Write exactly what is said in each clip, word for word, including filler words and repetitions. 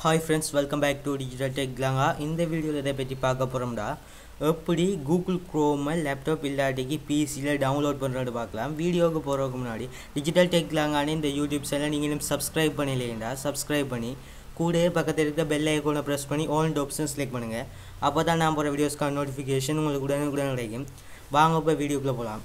Hi friends, welcome back to Digital Tech Glanga. In the video இதை பற்றி பார்க்க போறோம்டா எப்படி Google Chrome லேப்டாப் இல்லாட்டிக்கு P C ல டவுன்லோட் பண்றது பார்க்கலாம். வீடியோக்கு போறதுக்கு முன்னாடி Digital Tech Glanga இந்த YouTube சேனலை நீங்களும் subscribe பண்ணலையேண்டா subscribe பண்ணி கூடவே பக்கத்துல இருக்க bell icon-ஐ press பண்ணி all the options select பண்ணுங்க. அப்பதான் நான் போற வீடியோஸ்க்கான notification உங்களுக்கு உடனுக்குடன் கிடைக்கும். வாங்க இப்ப வீடியோக்குள்ள போலாம்.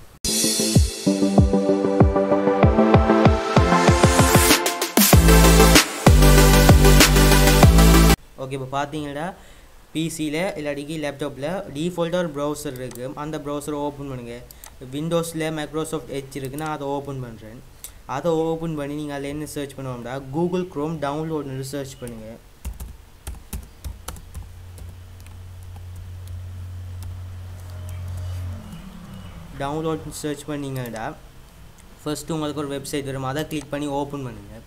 ஓகே இப்போ பார்த்தீங்கன்னா பிசியில் இல்லாட்டிக்கு லேப்டாப்பில் டிஃபால்ட்டாக ஒரு ப்ரௌசர் இருக்குது. அந்த ப்ரௌசரை ஓப்பன் பண்ணுங்கள். விண்டோஸில் மைக்ரோசாஃப்ட் எட்ஜ் இருக்குன்னா அதை ஓப்பன் பண்ணுறேன். அதை ஓப்பன் பண்ணி நீங்கள் அதில் என்ன சர்ச் பண்ணுவோம்டா கூகுள் க்ரோம் டவுன்லோட்னு சர்ச் பண்ணுங்கள். டவுன்லோட் சர்ச் பண்ணிங்கன்னா ஃபர்ஸ்ட்டு உங்களுக்கு ஒரு வெப்சைட் வரும். அதை கிளிக் பண்ணி ஓப்பன் பண்ணுங்கள்.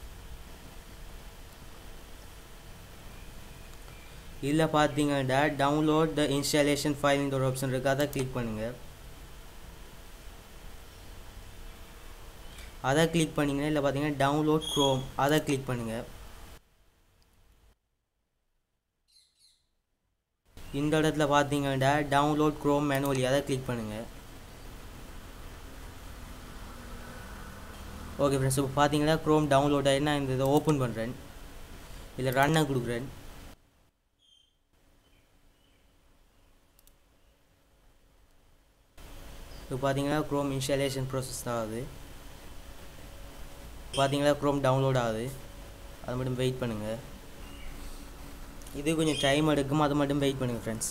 இதில் பார்த்தீங்கன்னா டவுன்லோட் த இன்ஸ்டாலேஷன் ஃபைல்ன்ற ஒரு ஆப்ஷன் இருக்குது. அதை கிளிக் பண்ணுங்கள். அதை கிளிக் பண்ணிங்கன்னா இல்லை பார்த்தீங்கன்னா டவுன்லோட் க்ரோம் அதை கிளிக் பண்ணுங்கள். இந்த இடத்துல பார்த்தீங்கன்னா டவுன்லோட் க்ரோம் மேனுவலி அதை கிளிக் பண்ணுங்கள். ஓகே ஃப்ரெண்ட்ஸ், இப்போ பார்த்தீங்கன்னா க்ரோம் டவுன்லோட் ஆகி நான் இந்த இதை ஓப்பன் பண்ணுறேன். இதில் ரன்னை கொடுக்குறேன். இப்போ பார்த்தீங்கன்னா க்ரோம் இன்ஸ்டாலேஷன் ப்ராசஸ் தான் ஆகுது. பார்த்தீங்கன்னா க்ரோம் டவுன்லோட் ஆகுது. அது மட்டும் வெயிட் பண்ணுங்கள். இது கொஞ்சம் டைம் எடுக்கும். அது மட்டும் வெயிட் பண்ணுங்கள் ஃப்ரெண்ட்ஸ்.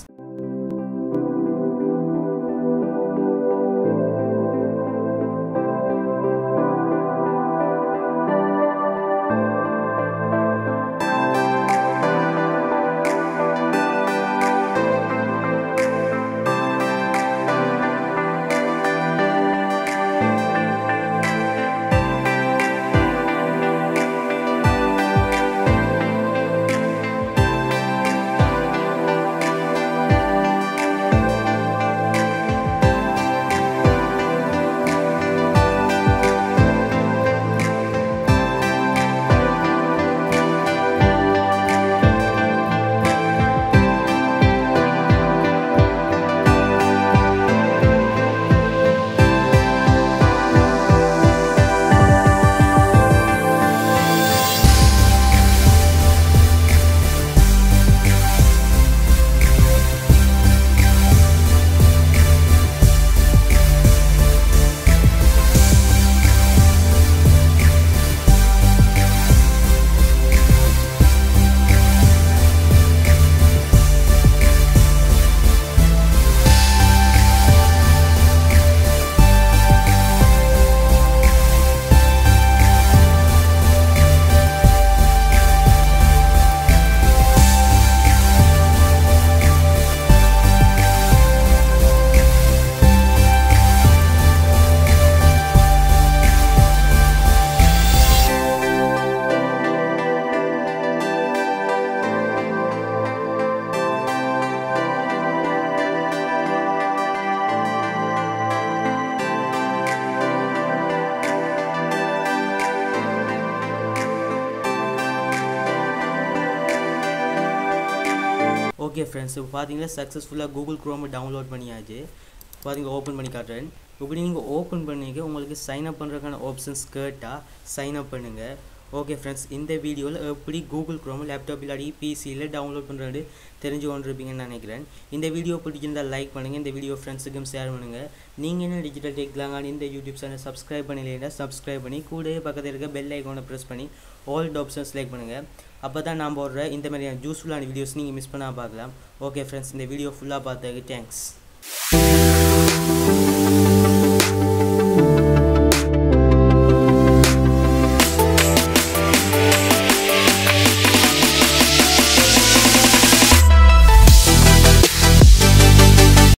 ஓகே ஃப்ரெண்ட்ஸ், இப்போ பார்த்தீங்கன்னா சக்ஸஸ்ஃபுல்லாக கூகுள் க்ரோம் டவுன்லோட் பண்ணியாச்சு. பார்த்தீங்கன்னா ஓப்பன் பண்ணி காட்டுறேன். இப்படி நீங்கள் ஓப்பன் பண்ணிக்க உங்களுக்கு சைன் அப் பண்ணுறதுக்கான ஆப்ஷன்ஸ் கேட்டால் சைன் அப் பண்ணுங்கள். ஓகே ஃப்ரெண்ட்ஸ், இந்த வீடியோவில் எப்படி கூகுள் க்ரோம் லேப்டாப் இல்லாட்டி பிசியில் டவுன்லோட் பண்ணுறது தெரிஞ்சு கொண்டிருப்பீங்கன்னு நினைக்கிறேன். இந்த வீடியோ பிடிச்சிருந்தால் லைக் பண்ணுங்கள். இந்த வீடியோ ஃப்ரெண்ட்ஸுக்கும் ஷேர் பண்ணுங்கள். நீங்கள் என்ன டிஜிட்டல் டெக் கிளாங்கான இந்த யூடியூப் சேனல் சப்ஸ்கிரைப் பண்ணலைன்னா சப்ஸ்கிரைப் பண்ணி கூடவே பக்கத்தில் இருக்க பெல் ஐக்கானை ப்ரெஸ் பண்ணி ஆல் ஆப்ஷன்ஸ் செலக்ட் பண்ணுங்கள். அப்போ தான் நான் போடுற இந்த மாதிரியான யூஸ்ஃபுல்லான வீடியோஸ் நீங்கள் மிஸ் பண்ணால் பார்க்கலாம். ஓகே ஃப்ரெண்ட்ஸ், இந்த வீடியோ ஃபுல்லாக பார்த்ததுக்கு தேங்க்ஸ்.